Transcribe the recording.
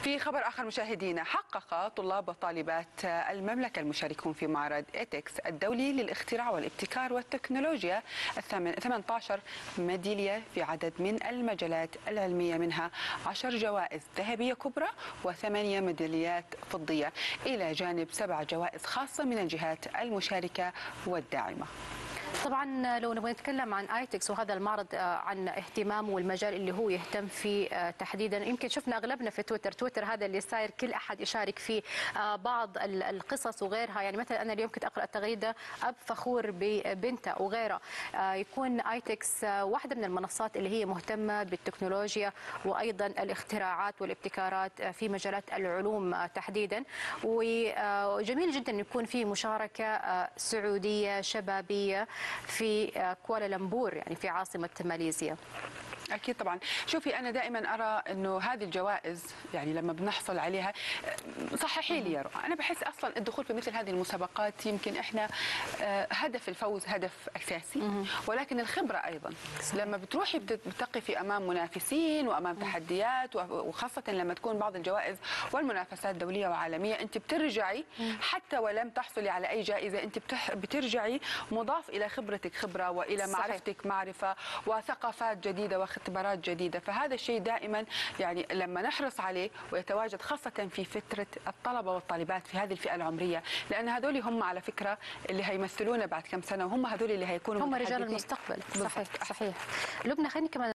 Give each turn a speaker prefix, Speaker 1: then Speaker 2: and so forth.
Speaker 1: في خبر آخر مشاهدينا، حقق طلاب وطالبات المملكة المشاركون في معرض إيتكس الدولي للاختراع والابتكار والتكنولوجيا 18 ميدالية في عدد من المجالات العلمية، منها 10 جوائز ذهبية كبرى و8 ميداليات فضية، إلى جانب 7 جوائز خاصة من الجهات المشاركة والداعمة.
Speaker 2: طبعا لو نبغى نتكلم عن ايتكس وهذا المعرض عن اهتمامه والمجال اللي هو يهتم فيه تحديدا، يمكن شفنا اغلبنا في تويتر هذا اللي صاير، كل احد يشارك فيه بعض القصص وغيرها. يعني مثلا انا اليوم كنت اقرا تغريده اب فخور ببنته وغيرها. يكون ايتكس واحده من المنصات اللي هي مهتمه بالتكنولوجيا وايضا الاختراعات والابتكارات في مجالات العلوم تحديدا، وجميل جدا يكون في مشاركه سعوديه شبابيه في كوالالمبور، يعني في عاصمة ماليزيا.
Speaker 1: أكيد طبعا. شوفي، أنا دائما أرى أنه هذه الجوائز يعني لما بنحصل عليها، صححي لي يا رؤى، أنا بحس أصلا الدخول في مثل هذه المسابقات، يمكن إحنا هدف الفوز هدف أساسي، ولكن الخبرة أيضا. لما بتروحي بتقفي أمام منافسين وأمام تحديات، وخاصة لما تكون بعض الجوائز والمنافسات دولية وعالمية، أنت بترجعي حتى ولم تحصلي على أي جائزة، أنت بترجعي مضاف إلى خبرتك خبرة، وإلى معرفتك معرفة، وثقافات جديدة واختبارات جديدة. فهذا الشيء دائما يعني لما نحرص عليه ويتواجد خاصة في فترة الطلبة والطالبات في هذه الفئة العمرية، لأن هذول هم على فكرة اللي هيمثلونا بعد كم سنة، وهم هذول اللي هيكونوا
Speaker 2: هم رجال المستقبل. صحيح. لبنى، خليني كمان